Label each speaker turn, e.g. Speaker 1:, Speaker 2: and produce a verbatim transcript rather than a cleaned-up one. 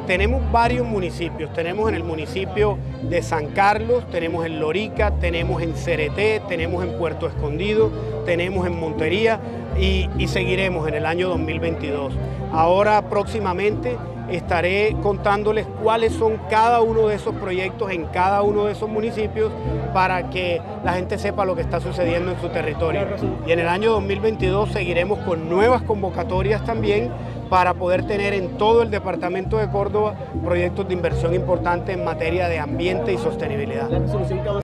Speaker 1: Tenemos varios municipios, tenemos en el municipio de San Carlos, tenemos en Lorica, tenemos en Cereté, tenemos en Puerto Escondido, tenemos en Montería y, y seguiremos en el año dos mil veintidós. Ahora próximamente estaré contándoles cuáles son cada uno de esos proyectos en cada uno de esos municipios para que la gente sepa lo que está sucediendo en su territorio. Y en el año dos mil veintidós seguiremos con nuevas convocatorias también para poder tener en todo el departamento de Córdoba proyectos de inversión importantes en materia de ambiente y sostenibilidad.